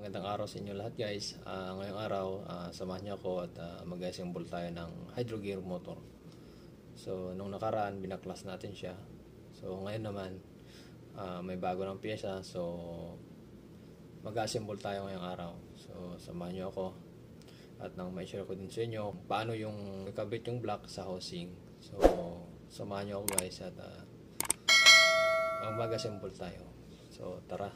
Magandang araw sa inyo lahat guys. Ngayong araw, samahan niyo ako at mag-assemble tayo ng hydro gear motor. So nung nakaraan binaklas natin siya. So ngayon naman may bago ng pyesa. So mag-assemble tayo ngayong araw. So samahan niyo ako at nang ma-share ko din sa inyo paano yung ikabit yung block sa housing. So samahan niyo ako guys at mag-assemble tayo. So tara.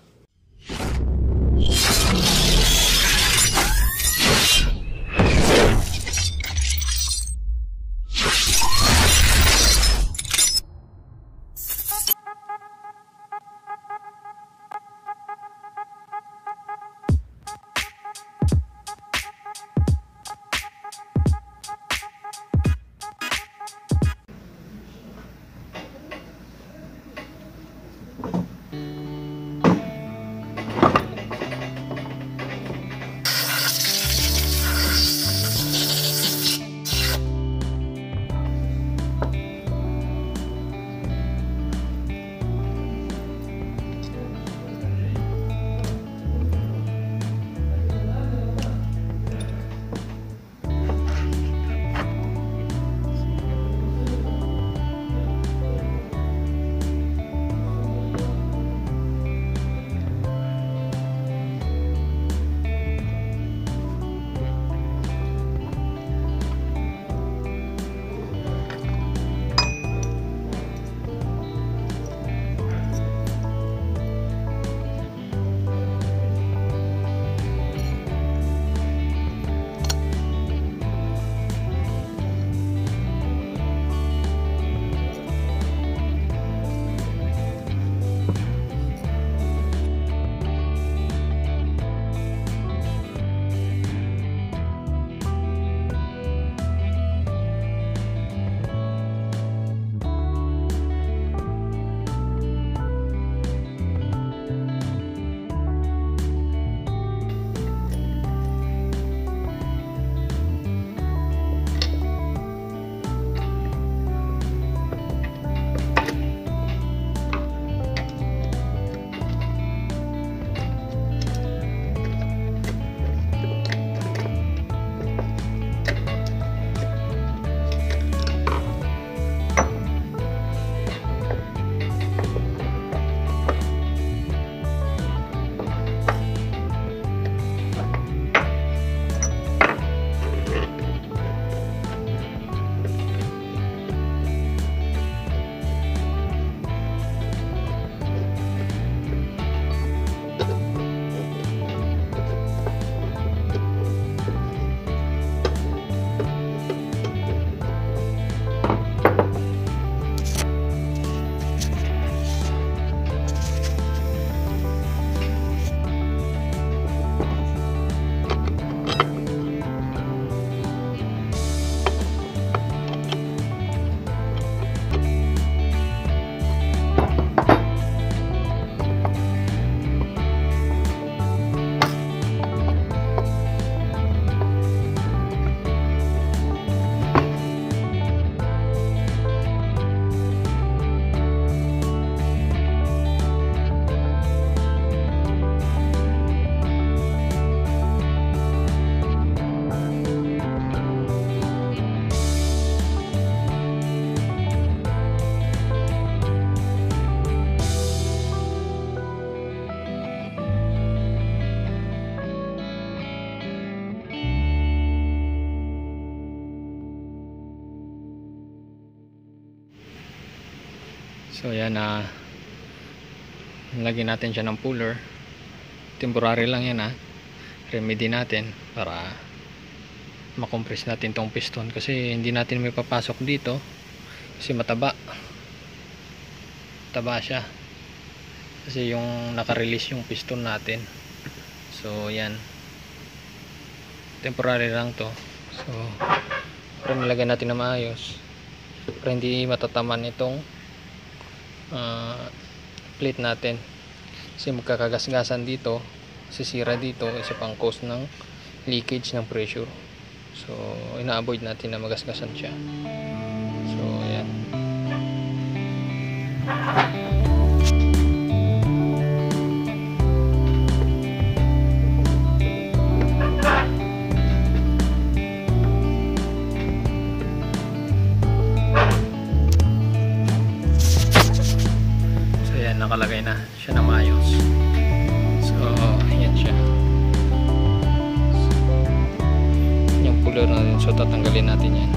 So yan lagyan natin siya ng puller. Temporary lang yan remedy natin para makompress natin tong piston kasi hindi natin may papasok dito kasi mataba siya kasi yung nakarelease yung piston natin. So yan temporary lang to. So para nilagyan natin na maayos para hindi matataman itong plate natin kasi magkakagasgasan dito, sisira dito, isa pang cause ng leakage ng pressure. So ina-avoid natin na magasgasan siya. So ayan. So tatanggalin natin yan.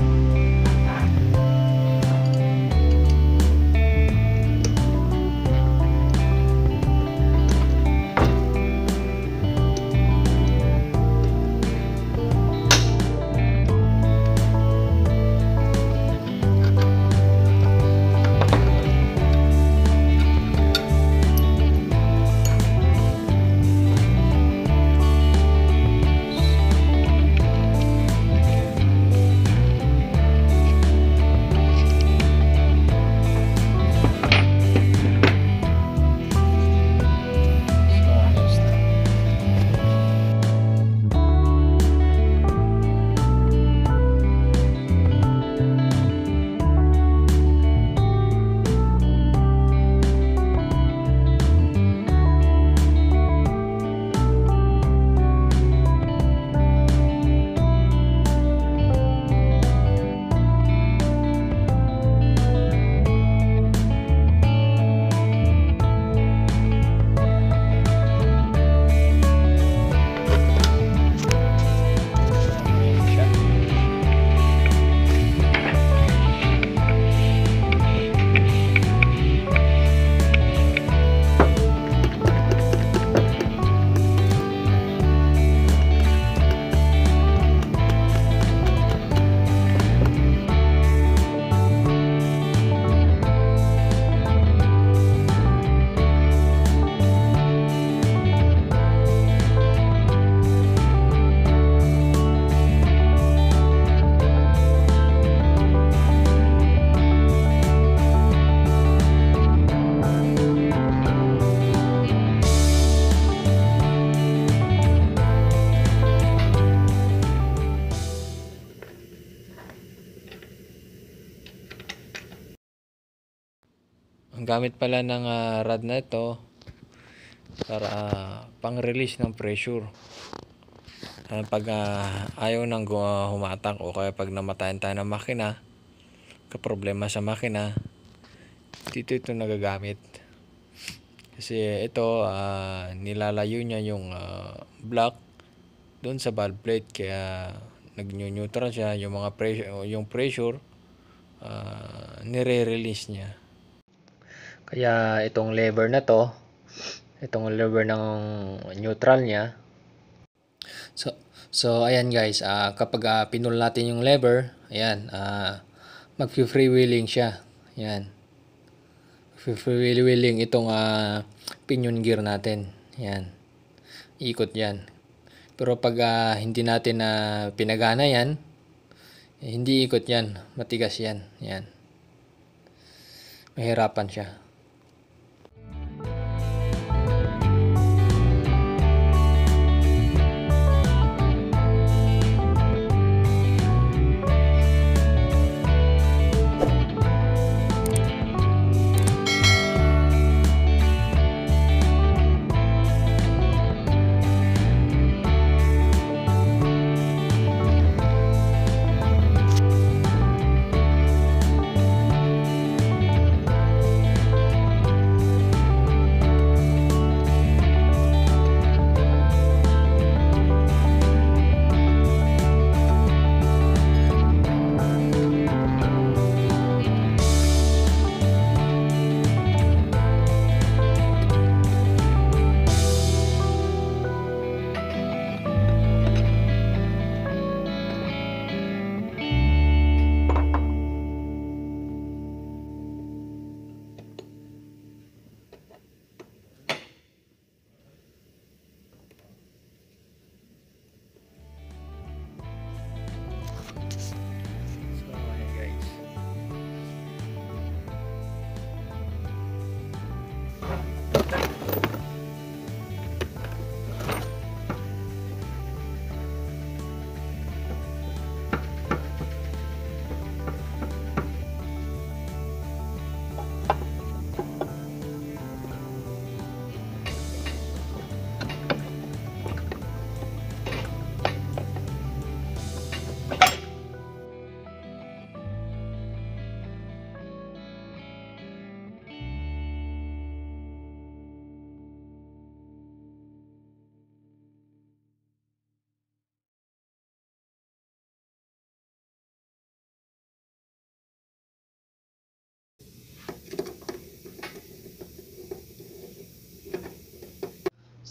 Ang gamit pala ng rod na ito para pang-release ng pressure. Pag ayaw nang humatak o kaya pag namatayan tayo ng makina, kaproblema sa makina, dito ito nagagamit. Kasi ito nilalayo niya yung block doon sa valve plate, kaya nag-neutral siya, yung mga pressure nire-release niya. Kaya itong lever na to, itong lever ng neutral niya. So ayan guys, kapag pinul natin yung lever, ayan, mag-freewheeling siya. Ayan. Freewheeling itong pinion gear natin. Ayan. Ikot yan. Pero pag hindi natin pinagana yan, hindi ikot yan. Matigas yan. Ayan. Mahirapan siya.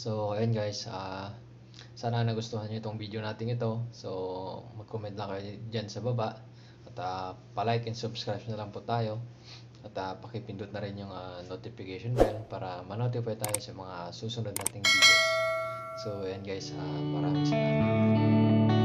So, ayun guys, sana nagustuhan nyo itong video natin ito. So, mag-comment lang kayo dyan sa baba. At pa-like and subscribe na lang po tayo. At pakipindot na rin yung notification bell para ma-notify tayo sa mga susunod nating videos. So, ayan guys, maraming salamat.